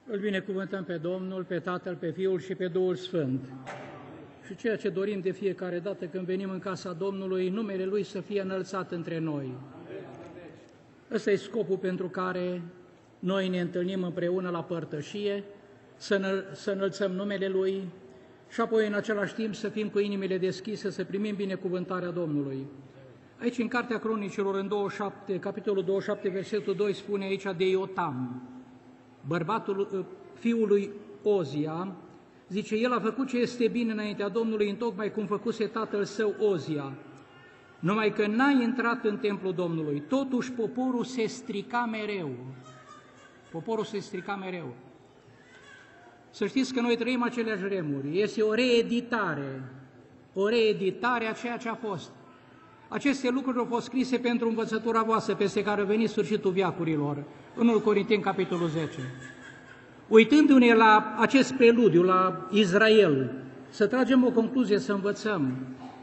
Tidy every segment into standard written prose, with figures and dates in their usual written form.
Îl binecuvântăm pe Domnul, pe Tatăl, pe Fiul și pe Duhul Sfânt. Și ceea ce dorim de fiecare dată când venim în casa Domnului, numele Lui să fie înălțat între noi. Ăsta e scopul pentru care noi ne întâlnim împreună la părtășie, să înălțăm numele Lui și apoi în același timp să fim cu inimile deschise, să primim binecuvântarea Domnului. Aici în Cartea Cronicilor, în 27, capitolul 27, versetul 2, spune aici de Iotam, fiul lui Ozia, zice, el a făcut ce este bine înaintea Domnului, întocmai cum făcuse tatăl său Ozia, numai că n-a intrat în templul Domnului. Totuși poporul se strica mereu. Poporul se strica mereu. Să știți că noi trăim aceleași vremuri. Este o reeditare a ceea ce a fost. Aceste lucruri au fost scrise pentru învățătura voastră, peste care a venit sfârșitul veacurilor, în 1 Corinteni, capitolul 10. Uitându-ne la acest preludiu, la Israel, să tragem o concluzie, să învățăm.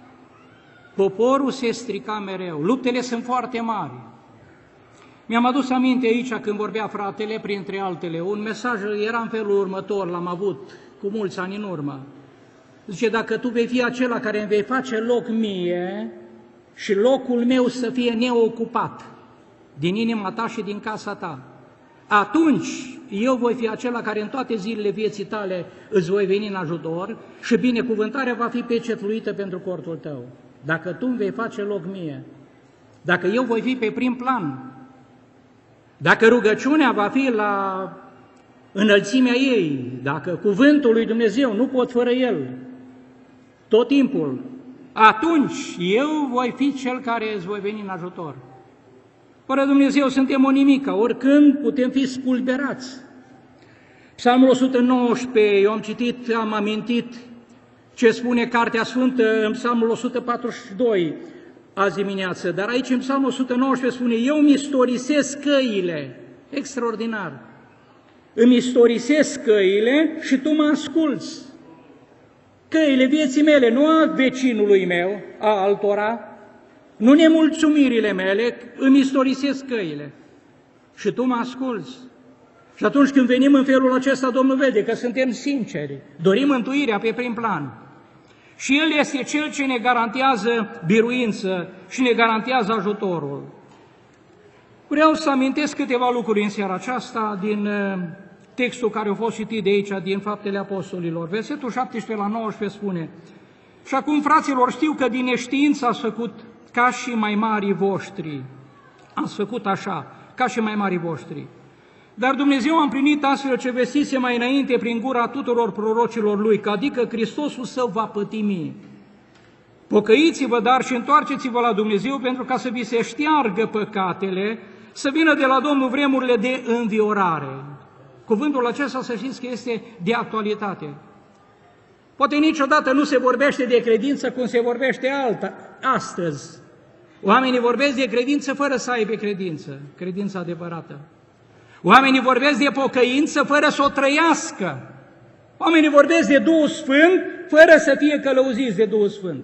Poporul se strica mereu, luptele sunt foarte mari. Mi-am adus aminte aici, când vorbea fratele, printre altele, un mesaj era în felul următor, l-am avut cu mulți ani în urmă. Zice, dacă tu vei fi acela care îmi vei face loc mie și locul meu să fie neocupat din inima ta și din casa ta, atunci eu voi fi acela care în toate zilele vieții tale îți voi veni în ajutor și binecuvântarea va fi pecetluită pentru cortul tău. Dacă tu îmi vei face loc mie, dacă eu voi fi pe prim plan, dacă rugăciunea va fi la înălțimea ei, dacă cuvântul lui Dumnezeu nu pot fără el, tot timpul, atunci eu voi fi cel care îți voi veni în ajutor. Fără Dumnezeu suntem o nimică, oricând putem fi spulberați. Psalmul 119, eu am citit, am amintit ce spune Cartea Sfântă în Psalmul 142 azi dimineață, dar aici în Psalmul 119 spune, eu îmi istorisesc căile, extraordinar, îmi istorisesc căile și tu mă asculți. Căile vieții mele, nu a vecinului meu, a altora, nu nemulțumirile mele, îmi istorisesc căile și tu mă asculți. Și atunci când venim în felul acesta, Domnul vede că suntem sinceri, dorim mântuirea pe prim plan. Și El este Cel ce ne garantează biruință și ne garantează ajutorul. Vreau să amintesc câteva lucruri în seara aceasta din textul care a fost citit de aici, din Faptele Apostolilor. Versetul 17 la 19 spune, și acum, fraților, știu că din neștiință ați făcut ca și mai marii voștri. Ați făcut așa, ca și mai marii voștri. Dar Dumnezeu a împlinit astfel ce vestise mai înainte prin gura tuturor prorocilor Lui, că adică Hristosul Său va pătimi. Pocăiți-vă, dar și întoarceți-vă la Dumnezeu, pentru ca să vi se șteargă păcatele, să vină de la Domnul vremurile de înviorare. Cuvântul acesta, să știți că este de actualitate. Poate niciodată nu se vorbește de credință cum se vorbește astăzi. Oamenii vorbesc de credință fără să aibă credință, credința adevărată. Oamenii vorbesc de pocăință fără să o trăiască. Oamenii vorbesc de Duhul Sfânt fără să fie călăuziți de Duhul Sfânt.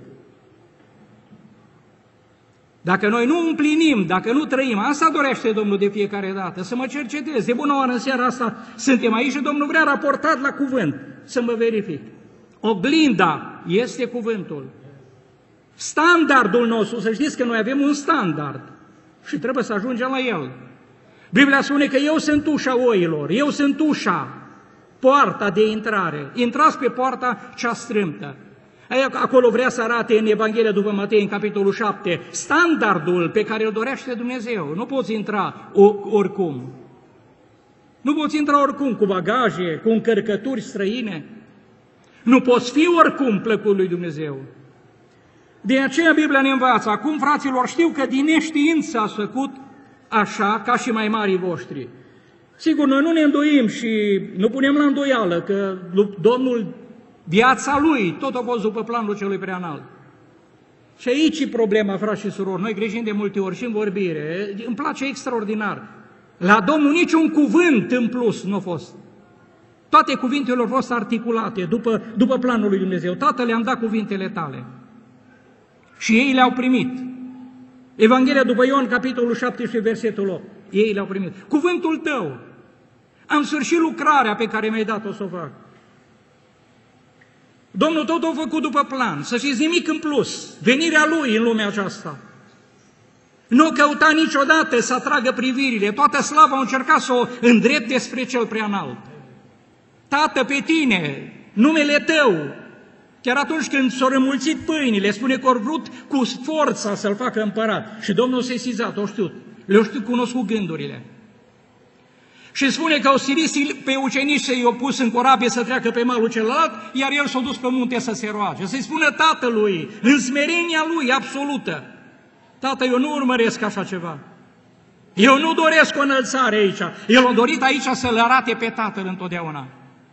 Dacă noi nu împlinim, dacă nu trăim, asta dorește Domnul de fiecare dată, să mă cercetez. De bună oară în seara asta suntem aici și Domnul vrea raportat la cuvânt, să mă verific. Oglinda este cuvântul. Standardul nostru, să știți că noi avem un standard și trebuie să ajungem la el. Biblia spune că eu sunt ușa oilor, eu sunt ușa, poarta de intrare. Intrați pe poarta cea strâmtă. Acolo vrea să arate în Evanghelia după Matei, în capitolul 7, standardul pe care îl dorește Dumnezeu. Nu poți intra oricum. Nu poți intra oricum cu bagaje, cu încărcături străine. Nu poți fi oricum plăcut lui Dumnezeu. De aceea Biblia ne învață, acum, fraților, știu că din neștiință ați făcut așa ca și mai marii voștri. Sigur, noi nu ne îndoim și nu punem la îndoială că Domnul, viața Lui, tot a fost după planul celui preanalt. Și aici e problema, frați și surori. Noi greșim de multe ori și în vorbire. Îmi place extraordinar. La Domnul niciun cuvânt în plus nu a fost. Toate cuvintele au fost articulate după planul lui Dumnezeu. Tatăl le-am dat cuvintele tale. Și ei le-au primit. Evanghelia după Ioan, capitolul 17, versetul 8. Ei le-au primit. Cuvântul tău. Am sfârșit lucrarea pe care mi-ai dat-o să o fac. Domnul tot a făcut după plan, să știți, nimic în plus, venirea Lui în lumea aceasta. Nu căuta niciodată să atragă privirile, toată slava a încercat să o îndrepte spre cel preanalt. Tată, pe tine, numele tău, chiar atunci când s-au rămulțit pâinile, spune că au vrut cu forța să-l facă împărat. Și Domnul s-a sesizat, o știut, le-au știut, cunoscut gândurile. Și spune că au silit pe ucenici să-i au pus în corabie să treacă pe malul celălalt, iar el s-a dus pe munte să se roage, să-i spună tatălui, în smerenia lui absolută: Tată, eu nu urmăresc așa ceva. Eu nu doresc o înălțare aici. El a dorit aici să-L arate pe Tatăl întotdeauna.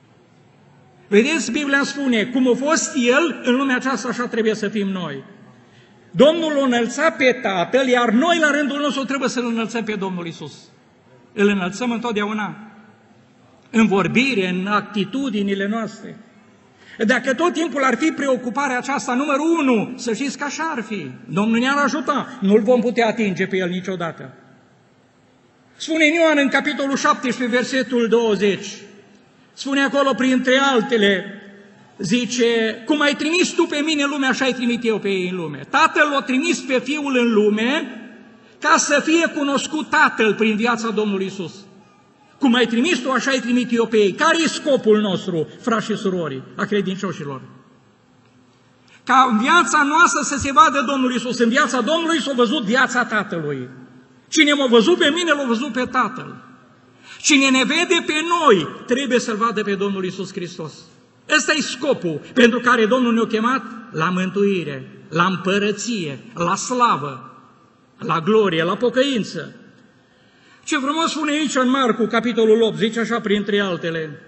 Vedeți, Biblia spune, cum a fost El, în lumea aceasta așa trebuie să fim noi. Domnul l-a înălțat pe Tatăl, iar noi la rândul nostru trebuie să-L înălțăm pe Domnul Iisus. Îl înălțăm întotdeauna, în vorbire, în atitudinile noastre. Dacă tot timpul ar fi preocuparea aceasta, numărul 1, să știți că așa ar fi. Domnul ne-ar ajuta, nu-L vom putea atinge pe El niciodată. Spune Ioan în capitolul 17, versetul 20, spune acolo printre altele, zice: cum ai trimis tu pe mine în lume, așa ai trimit eu pe ei în lume. Tatăl l-a trimis pe Fiul în lume ca să fie cunoscut Tatăl prin viața Domnului Iisus. Cum ai trimis tu, așa ai trimit eu pe ei. Care e scopul nostru, frați și surori, a credincioșilor? Ca în viața noastră să se vadă Domnul Iisus. În viața Domnului s-a văzut viața Tatălui. Cine m-a văzut pe mine, l-a văzut pe Tatăl. Cine ne vede pe noi, trebuie să-L vadă pe Domnul Iisus Hristos. Ăsta e scopul pentru care Domnul ne-a chemat la mântuire, la împărăție, la slavă, la glorie, la pocăință. Ce frumos spune aici în Marcu, capitolul 8, zice așa printre altele.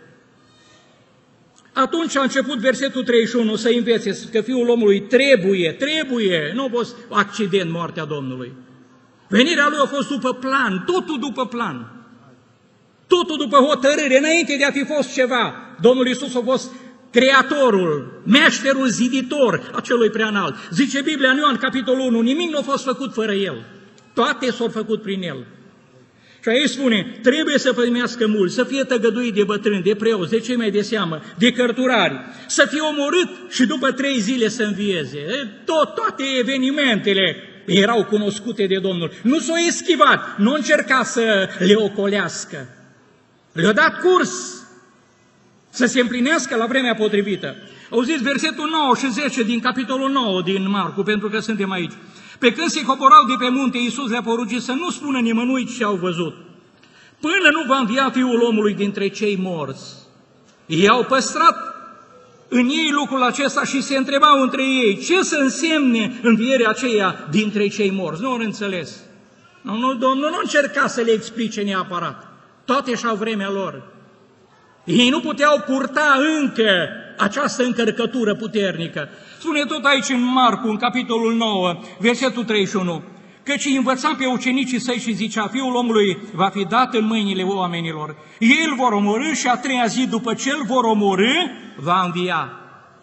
Atunci a început versetul 31 să învețe că Fiul omului trebuie, nu a fost accident moartea Domnului. Venirea Lui a fost după plan, totul după plan, totul după hotărâre, înainte de a fi fost ceva. Domnul Iisus a fost creatorul, meșterul ziditor a celui preanalt. Zice Biblia în Ioan, capitolul 1, nimic nu a fost făcut fără El, toate s-au făcut prin El. Și aici spune, trebuie să primească mulți, să fie tăgăduit de bătrâni, de preoți, de cei mai de seamă, de cărturari, să fie omorât și după 3 zile să învieze. Toate evenimentele erau cunoscute de Domnul. Nu s-au eschivat, nu încerca să le ocolească. Le-a dat curs să se împlinească la vremea potrivită. Auziți versetul 9 și 10 din capitolul 9 din Marcu, pentru că suntem aici. Pe când se coborau de pe munte, Iisus le-a poruncit să nu spună nimănui ce au văzut, până nu va învia Fiul omului dintre cei morți. Ei au păstrat în ei lucrul acesta și se întrebau între ei, ce să însemne învierea aceea dintre cei morți? Nu au înțeles. Domnul nu încerca să le explice neapărat. Toate și-au vremea lor. Ei nu puteau purta încă această încărcătură puternică. Spune tot aici în Marcu, în capitolul 9, versetul 31, căci îi învăța pe ucenicii săi și zicea, Fiul omului va fi dat în mâinile oamenilor. Ei îl vor omorî și a 3-a zi după ce îl vor omorî, va învia.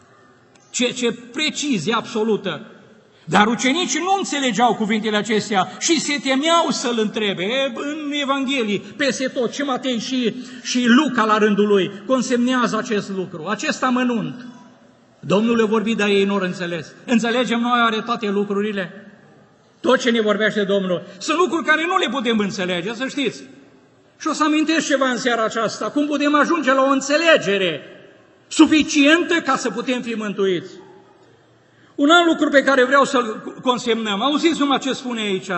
Ce precizie absolută! Dar ucenicii nu înțelegeau cuvintele acestea și se temeau să-L întrebe. În Evanghelii, peste tot, și Matei și Luca la rândul lui, consemnează acest lucru, acest amănunt. Domnul le-a vorbit, dar ei nu au înțeles. Înțelegem noi oare toate lucrurile? Tot ce ne vorbește Domnul. Sunt lucruri care nu le putem înțelege, să știți. Și o să amintesc ceva în seara aceasta, cum putem ajunge la o înțelegere suficientă ca să putem fi mântuiți. Un alt lucru pe care vreau să-l consemnăm, auziți numai ce spune aici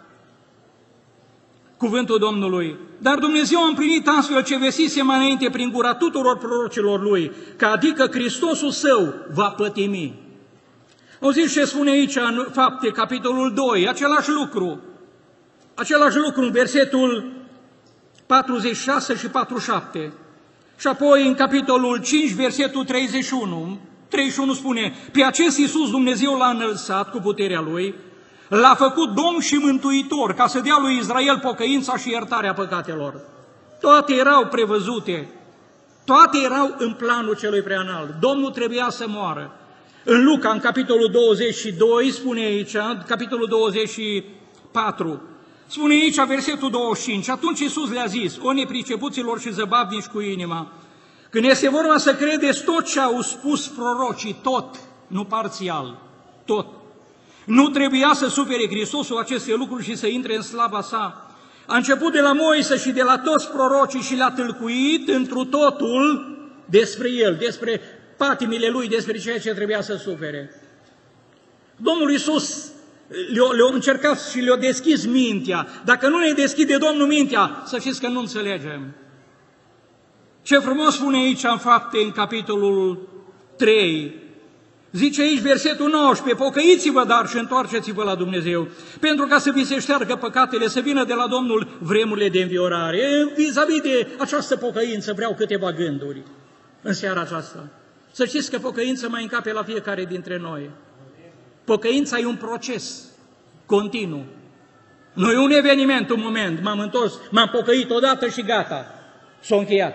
cuvântul Domnului. Dar Dumnezeu a împlinit astfel ce vesise mai înainte prin gura tuturor prorocilor Lui, că adică Hristosul Său va pătimi. Auziți ce spune aici în Fapte, capitolul 2, același lucru în versetul 46 și 47. Și apoi în capitolul 5, versetul 31, 31 spune, pe acest Iisus Dumnezeu l-a înălțat cu puterea Lui, l-a făcut Domn și Mântuitor, ca să dea lui Israel pocăința și iertarea păcatelor. Toate erau prevăzute, toate erau în planul celui preanalt. Domnul trebuia să moară. În Luca, în capitolul 22, spune aici, capitolul 24, Spune aici, versetul 25, atunci Iisus le-a zis, o nepricepuților și zăbavnici cu inima, când este vorba să credeți tot ce au spus prorocii, tot, nu parțial, tot. Nu trebuia să sufere Hristosul aceste lucruri și să intre în slava sa. A început de la Moise și de la toți prorocii și le-a tâlcuit întru totul despre el, despre patimile lui, despre ceea ce trebuia să sufere. Domnul Iisus le-a încercat și le-a deschis mintea. Dacă nu ne deschide Domnul mintea, să știți că nu înțelegem. Ce frumos spune aici în Fapte, în capitolul 3, zice aici versetul 19, pocăiți-vă dar și întoarceți-vă la Dumnezeu, pentru ca să vi se șteargă păcatele, să vină de la Domnul vremurile de înviorare. Vis-a-vis de această pocăință vreau câteva gânduri în seara aceasta. Să știți că pocăința mai încape la fiecare dintre noi. Pocăința e un proces continuu. Nu e un eveniment, un moment, m-am întors, m-am pocăit odată și gata, s-a încheiat.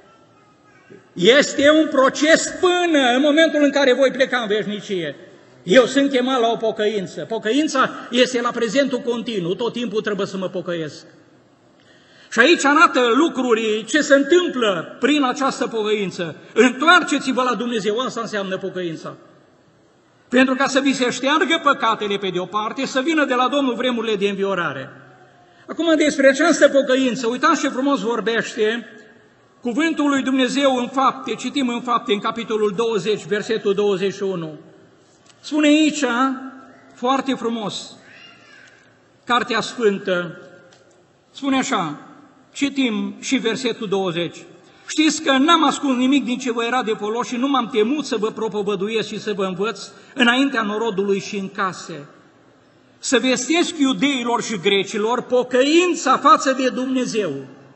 Este un proces până în momentul în care voi pleca în veșnicie. Eu sunt chemat la o pocăință. Pocăința este la prezentul continuu, tot timpul trebuie să mă pocăiesc. Și aici arată lucruri ce se întâmplă prin această pocăință. Întoarceți-vă la Dumnezeu, asta înseamnă pocăința. Pentru ca să vi se șteargă păcatele pe de-o parte, să vină de la Domnul vremurile de înviorare. Acum despre această pocăință, uitați ce frumos vorbește cuvântul lui Dumnezeu în Fapte, citim în Fapte, în capitolul 20, versetul 21. Spune aici, foarte frumos, Cartea Sfântă, spune așa, citim și versetul 20. Știți că n-am ascuns nimic din ce vă era de folos și nu m-am temut să vă propovăduiesc și să vă învăț înaintea norodului și în case. Să vestesc iudeilor și grecilor pocăința față de Dumnezeu.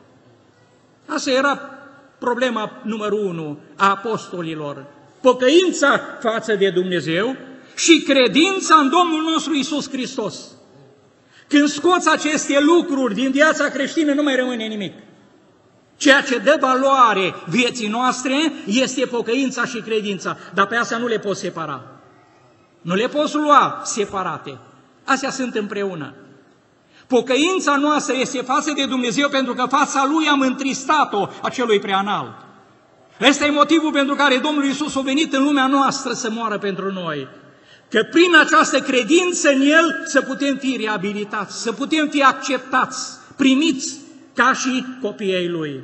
Asta era problema numărul 1 a apostolilor. Pocăința față de Dumnezeu și credința în Domnul nostru Iisus Hristos. Când scoți aceste lucruri din viața creștină, nu mai rămâne nimic. Ceea ce dă valoare vieții noastre este pocăința și credința, dar pe astea nu le poți separa. Nu le poți lua separate. Astea sunt împreună. Pocăința noastră este față de Dumnezeu pentru că fața Lui am întristat-o acelui preanalt. Ăsta e motivul pentru care Domnul Iisus a venit în lumea noastră să moară pentru noi. Că prin această credință în El să putem fi reabilitați, să putem fi acceptați, primiți ca și copiii ai Lui.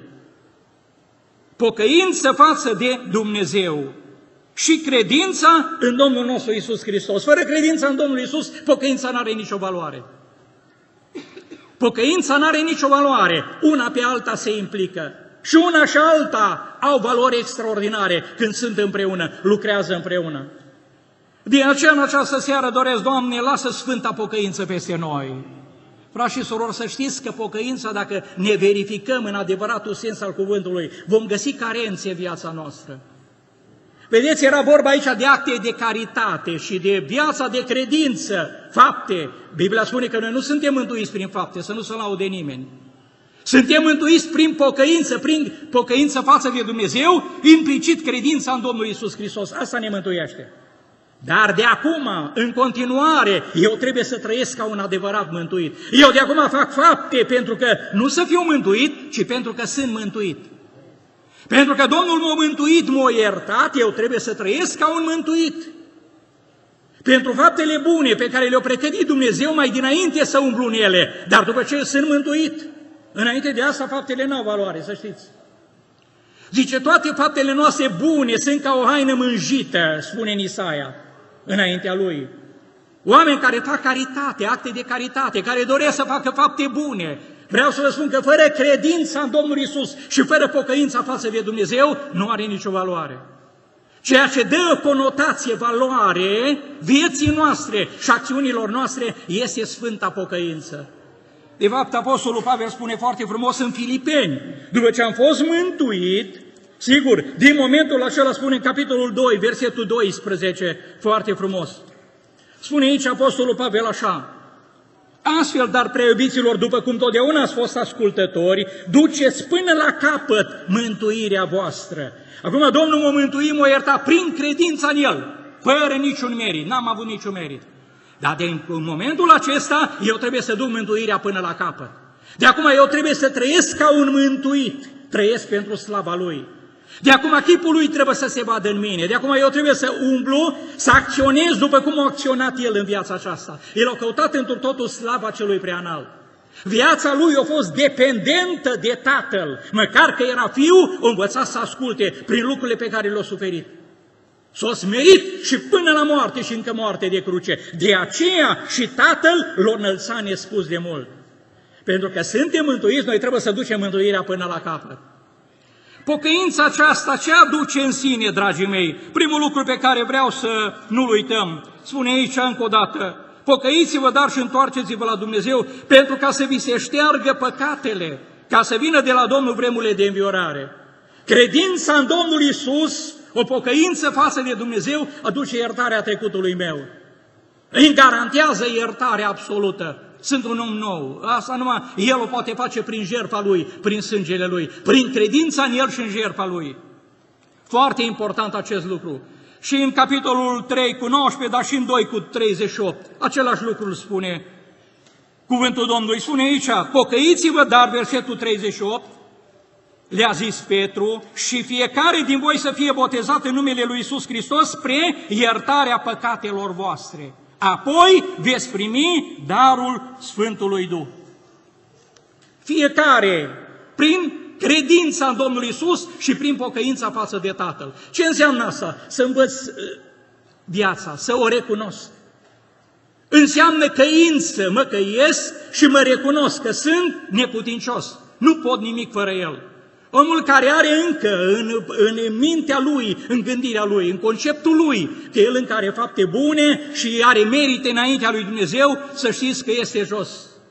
Pocăință față de Dumnezeu și credința în Domnul nostru Iisus Hristos. Fără credința în Domnul Iisus, pocăința nu are nicio valoare. Pocăința nu are nicio valoare, una pe alta se implică. Și una și alta au valori extraordinare când sunt împreună, lucrează împreună. De aceea în această seară doresc, Doamne, lasă Sfânta Pocăință peste noi. Frați și surori, să știți că pocăința, dacă ne verificăm în adevăratul sens al cuvântului, vom găsi carențe în viața noastră. Vedeți, era vorba aici de acte de caritate și de viața de credință, fapte. Biblia spune că noi nu suntem mântuiți prin fapte, să nu se laude nimeni. Suntem mântuiți prin pocăință față de Dumnezeu, implicit credința în Domnul Iisus Hristos. Asta ne mântuiește. Dar de acum, în continuare, eu trebuie să trăiesc ca un adevărat mântuit. Eu de acum fac fapte pentru că nu să fiu mântuit, ci pentru că sunt mântuit. Pentru că Domnul m-a mântuit, m-a iertat, eu trebuie să trăiesc ca un mântuit. Pentru faptele bune pe care le-a pregătit Dumnezeu mai dinainte să umblu în ele, dar după ce sunt mântuit, înainte de asta faptele n-au valoare, să știți. Zice, toate faptele noastre bune sunt ca o haină mânjită, spune în Isaia, înaintea lui. Oameni care fac caritate, acte de caritate, care doresc să facă fapte bune. Vreau să vă spun că fără credința în Domnul Iisus și fără pocăința față de Dumnezeu, nu are nicio valoare. Ceea ce dă o conotație, valoare vieții noastre și acțiunilor noastre este Sfânta Pocăință. De fapt, Apostolul Pavel spune foarte frumos în Filipeni, după ce am fost mântuit, sigur, din momentul acela spune în capitolul 2, versetul 12, foarte frumos. Spune aici Apostolul Pavel așa, astfel, dar prea iubiților, după cum totdeauna ați fost ascultători, duceți până la capăt mântuirea voastră. Acum Domnul m-a mântuit, m-a iertat prin credința în El, fără niciun merit, n-am avut niciun merit. Dar în momentul acesta eu trebuie să duc mântuirea până la capăt. De acum eu trebuie să trăiesc ca un mântuit, trăiesc pentru slava Lui. De acum chipul Lui trebuie să se vadă în mine, de acum eu trebuie să umblu, să acționez după cum a acționat El în viața aceasta. El a căutat întru totul slava Celui Preanalt. Viața Lui a fost dependentă de Tatăl, măcar că era fiu, a învățat să asculte prin lucrurile pe care le-a suferit. S-a smerit și până la moarte și încă moarte de cruce. De aceea și Tatăl l-a înălțat nespus de mult. Pentru că suntem mântuiți, noi trebuie să ducem mântuirea până la capăt. Pocăința aceasta ce aduce în sine, dragii mei? Primul lucru pe care vreau să nu-l uităm, spune aici încă o dată, pocăiți-vă, dar și întoarceți-vă la Dumnezeu, pentru ca să vi se șteargă păcatele, ca să vină de la Domnul vremurile de înviorare. Credința în Domnul Iisus, o pocăință față de Dumnezeu, aduce iertarea trecutului meu. Îi garantează iertarea absolută. Sunt un om nou. Asta numai El o poate face prin jertfa Lui, prin sângele Lui, prin credința în El și în jertfa Lui. Foarte important acest lucru. Și în capitolul 3 cu 19, dar și în 2 cu 38, același lucru îl spune cuvântul Domnului. Spune aici, pocăiți-vă, dar versetul 38, le-a zis Petru, și fiecare din voi să fie botezat în numele Lui Iisus Hristos spre iertarea păcatelor voastre. Apoi veți primi darul Sfântului Duh. Fiecare, prin credința în Domnul Iisus și prin pocăința față de Tatăl. Ce înseamnă asta? Să învăț viața, să o recunosc. Înseamnă căință, mă căiesc și mă recunosc că sunt neputincios. Nu pot nimic fără El. Omul care are încă în mintea lui, în gândirea lui, în conceptul lui, că el încă are fapte bune și are merite înaintea lui Dumnezeu, să știți că este jos.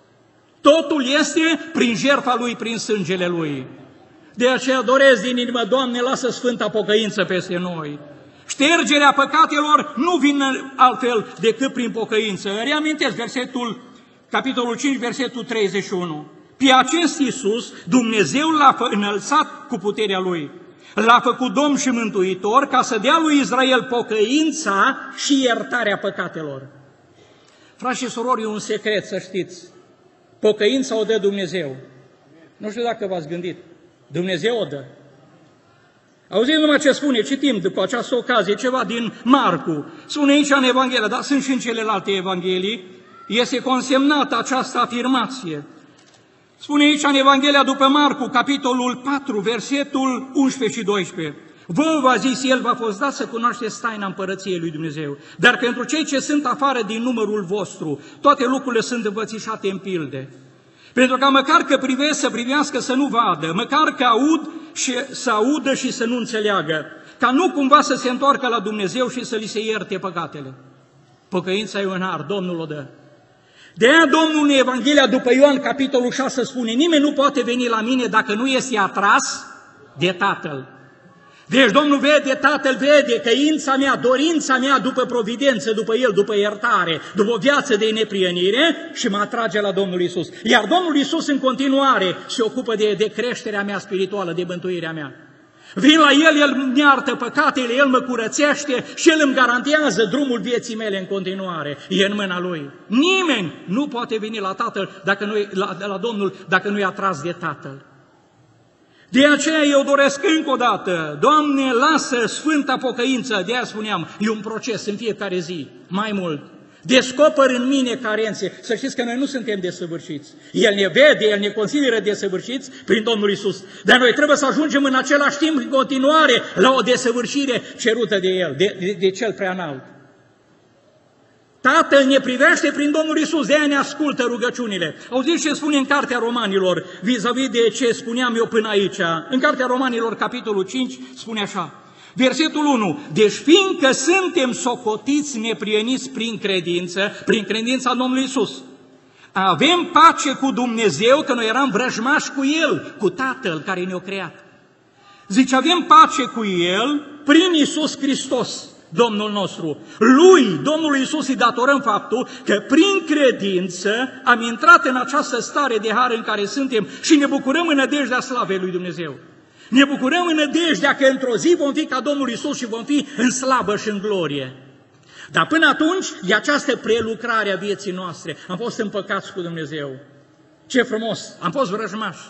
Totul este prin jertfa lui, prin sângele lui. De aceea doresc din inimă, Doamne, lasă sfânta pocăință peste noi. Ștergerea păcatelor nu vine altfel decât prin pocăință. Reamintesc capitolul 5, versetul 31. Pe acest Iisus, Dumnezeu l-a înălțat cu puterea Lui. L-a făcut Domn și Mântuitor ca să dea lui Israel pocăința și iertarea păcatelor. Frați și surori, e un secret, să știți. Pocăința o dă Dumnezeu. Nu știu dacă v-ați gândit. Dumnezeu o dă. Auziți numai ce spune, citim după această ocazie ceva din Marcu. Spune aici în Evanghelie, dar sunt și în celelalte Evanghelii, este consemnată această afirmație. Spune aici în Evanghelia după Marcu, capitolul 4, versetul 11 și 12. Vă, v-a zis El, v-a fost dat să cunoașteți taina împărăției lui Dumnezeu. Dar pentru cei ce sunt afară din numărul vostru, toate lucrurile sunt învățișate în pilde. Pentru că măcar că privesc să privească să nu vadă, măcar că aud și să audă și să nu înțeleagă, ca nu cumva să se întoarcă la Dumnezeu și să li se ierte păcatele. Pocăința e un har, Domnul o dă. De aia Domnul în Evanghelia după Ioan, capitolul 6, spune, nimeni nu poate veni la mine dacă nu este atras de Tatăl. Deci Domnul vede, Tatăl vede căința mea, dorința mea după providență, după El, după iertare, după o viață de neprienire și mă atrage la Domnul Iisus. Iar Domnul Iisus în continuare se ocupă de creșterea mea spirituală, de mântuirea mea. Vin la El, El îmi iartă păcatele, El mă curățește și El îmi garantează drumul vieții mele în continuare. E în mâna Lui. Nimeni nu poate veni la Tatăl, la Domnul, dacă nu e atras de Tatăl. De aceea eu doresc încă o dată, Doamne, lasă sfânta pocăință, de aia spuneam, e un proces în fiecare zi, mai mult. Descoper în mine carențe. Să știți că noi nu suntem desăvârșiți. El ne vede, El ne consideră desăvârșiți prin Domnul Iisus. Dar noi trebuie să ajungem în același timp, în continuare, la o desăvârșire cerută de El, de Cel Preanalt. Tatăl ne privește prin Domnul Iisus, de aia ne ascultă rugăciunile. Auziți ce spune în Cartea Romanilor, vis-a-vis de ce spuneam eu până aici? În Cartea Romanilor, capitolul 5, spune așa. Versetul 1. Deci fiindcă suntem socotiți neprieniți prin credința Domnului Iisus, avem pace cu Dumnezeu, că noi eram vrăjmași cu El, cu Tatăl care ne-a creat. Zice, avem pace cu El prin Iisus Hristos, Domnul nostru. Lui, Domnului Iisus, îi datorăm faptul că prin credință am intrat în această stare de har în care suntem și ne bucurăm în nădejdea slavei lui Dumnezeu. Ne bucurăm în nădejdea că într-o zi vom fi ca Domnul Iisus și vom fi în slavă și în glorie. Dar până atunci e această prelucrare a vieții noastre. Am fost împăcați cu Dumnezeu. Ce frumos! Am fost vrăjmași.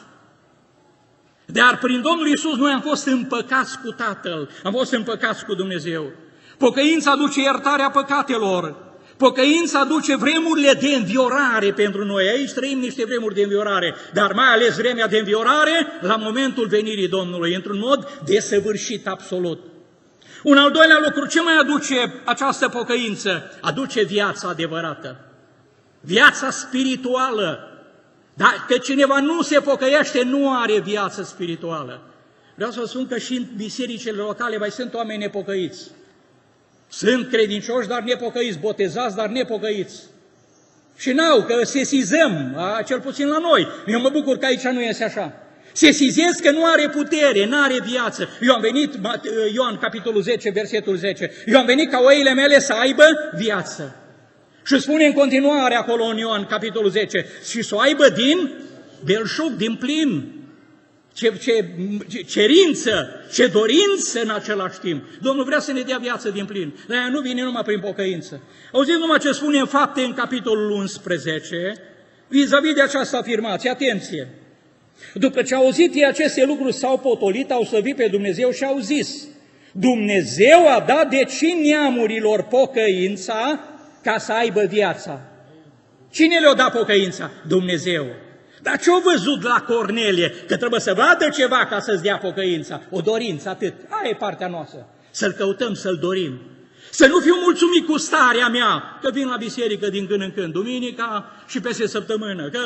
Dar prin Domnul Iisus noi am fost împăcați cu Tatăl, am fost împăcați cu Dumnezeu. Pocăința aduce iertarea păcatelor. Pocăința aduce vremurile de înviorare pentru noi. Aici trăim niște vremuri de înviorare, dar mai ales vremea de înviorare la momentul venirii Domnului, într-un mod desăvârșit absolut. Un al doilea lucru, ce mai aduce această pocăință? Aduce viața adevărată, viața spirituală. Dacă cineva nu se pocăiește, nu are viață spirituală. Vreau să vă spun că și în bisericile locale mai sunt oameni nepocăiți. Sunt credincioși, dar nepocăiți, botezați, dar nepocăiți. Și n-au, că sesizăm, cel puțin la noi. Eu mă bucur că aici nu este așa. Sesizez că nu are putere, nu are viață. Eu am venit, Ioan, capitolul 10, versetul 10, eu am venit ca oile mele să aibă viață. Și spune în continuare acolo în Ioan, capitolul 10, și să o aibă din belșug, din plin. Ce cerință, ce dorință în același timp. Domnul vrea să ne dea viață din plin. Dar ea nu vine numai prin pocăință. Auziți numai ce spune în Fapte, în capitolul 11, vis-a-vis de această afirmație. Atenție! După ce au auzit ei aceste lucruri, s-au potolit, au slăvit pe Dumnezeu și au zis: Dumnezeu a dat deci neamurilor pocăința ca să aibă viața. Cine le-a dat pocăința? Dumnezeu. Dar ce-au văzut la Cornelie? Că trebuie să vadă ceva ca să-ți dea pocăința. O dorință, atât. Aia e partea noastră. Să-L căutăm, să-L dorim. Să nu fiu mulțumit cu starea mea, că vin la biserică din când în când, duminica și peste săptămână, că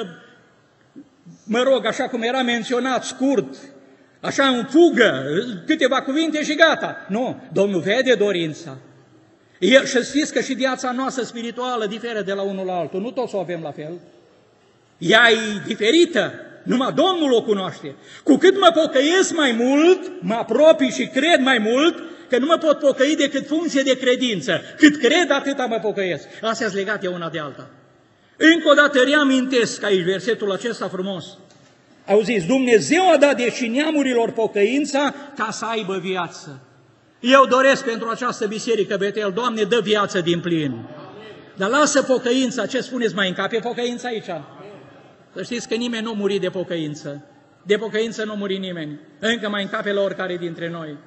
mă rog, așa cum era menționat, scurt, așa în fugă, câteva cuvinte și gata. Nu, Domnul vede dorința. Și știți că și viața noastră spirituală diferă de la unul la altul, nu toți o avem la fel. Ea e diferită, numai Domnul o cunoaște. Cu cât mă pocăiesc mai mult, mă apropii și cred mai mult, că nu mă pot pocăi decât funcție de credință. Cât cred, atâta mă pocăiesc. Astea sunt legate una de alta. Încă o dată reamintesc aici versetul acesta frumos. Auziți, Dumnezeu a dat deci neamurilor pocăința ca să aibă viață. Eu doresc pentru această biserică, Betel, Doamne, dă viață din plin. Dar lasă pocăința, ce spuneți, mai încape pocăința aici? Să știți că nimeni nu a murit de pocăință. De pocăință nu a murit nimeni. Încă mai încape la oricare dintre noi.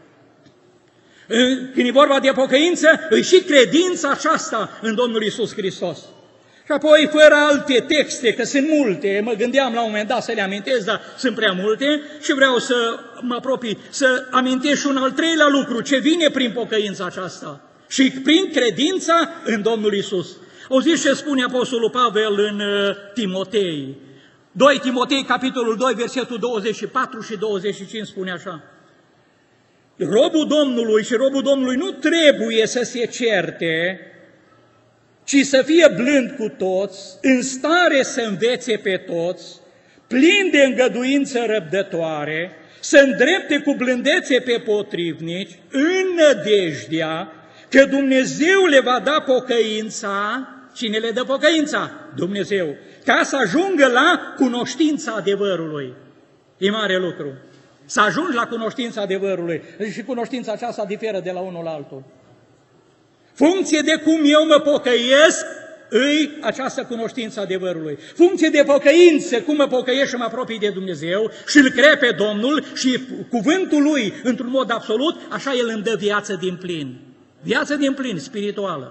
Când e vorba de pocăință, îi și credința aceasta în Domnul Iisus Hristos. Și apoi, fără alte texte, că sunt multe, mă gândeam la un moment dat să le amintesc, dar sunt prea multe și vreau să mă apropii, să amintesc și un al treilea lucru, ce vine prin pocăința aceasta și prin credința în Domnul Iisus. Auziți ce spune Apostolul Pavel în Timotei. 2 Timotei, capitolul 2, versetul 24 și 25 spune așa. Robul Domnului și robul Domnului nu trebuie să se certe, ci să fie blând cu toți, în stare să învețe pe toți, plin de îngăduință răbdătoare, să îndrepte cu blândețe pe potrivnici, în nădejdea că Dumnezeu le va da pocăința. Cine le dă pocăința? Dumnezeu. Ca să ajungă la cunoștința adevărului. E mare lucru. Să ajungi la cunoștința adevărului. Și cunoștința aceasta diferă de la unul la altul. Funcție de cum eu mă pocăiesc, îi această cunoștință adevărului. Funcție de pocăință, cum mă pocăiesc și mă apropii de Dumnezeu și îl cred pe Domnul și cuvântul Lui, într-un mod absolut, așa El îmi dă viață din plin. Viață din plin, spirituală.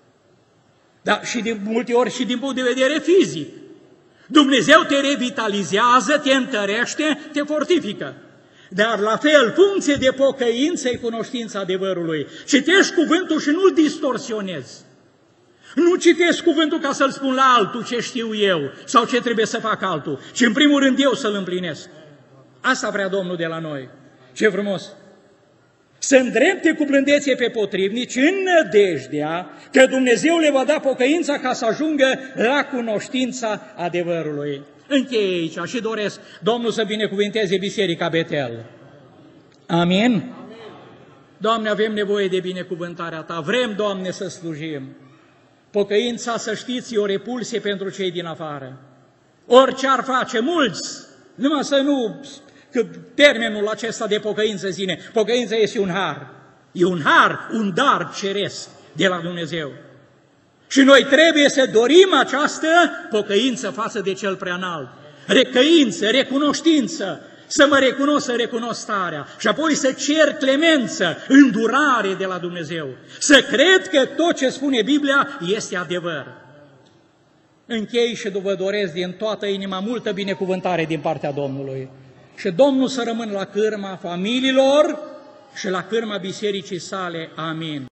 Dar și de multe ori și din punct de vedere fizic. Dumnezeu te revitalizează, te întărește, te fortifică. Dar la fel, funcție de pocăință e cunoștința adevărului. Citești cuvântul și nu-l distorsionezi. Nu citesc cuvântul ca să-l spun la altul ce știu eu sau ce trebuie să fac altul, ci în primul rând eu să-l împlinesc. Asta vrea Domnul de la noi. Ce frumos! Să îndrepte cu blândețe pe potrivnici în nădejdea că Dumnezeu le va da pocăința ca să ajungă la cunoștința adevărului. Încheie aici și doresc Domnul să binecuvinteze Biserica Betel. Amin? Amin. Doamne, avem nevoie de binecuvântarea Ta. Vrem, Doamne, să slujim. Pocăința, să știți, e o repulsie pentru cei din afară. Orice ar face, mulți, numai să nu... Că termenul acesta de pocăință zine, pocăința este un har. E un har, un dar ceresc. de la Dumnezeu. Și noi trebuie să dorim această pocăință față de Cel Preanalt. Recăință, recunoștință, să mă recunosc, să recunosc starea și apoi să cer clemență, îndurare de la Dumnezeu. Să cred că tot ce spune Biblia este adevăr. Închei și vă doresc din toată inima multă binecuvântare din partea Domnului. Și Domnul să rămână la cârma familiilor și la cârma bisericii sale. Amin.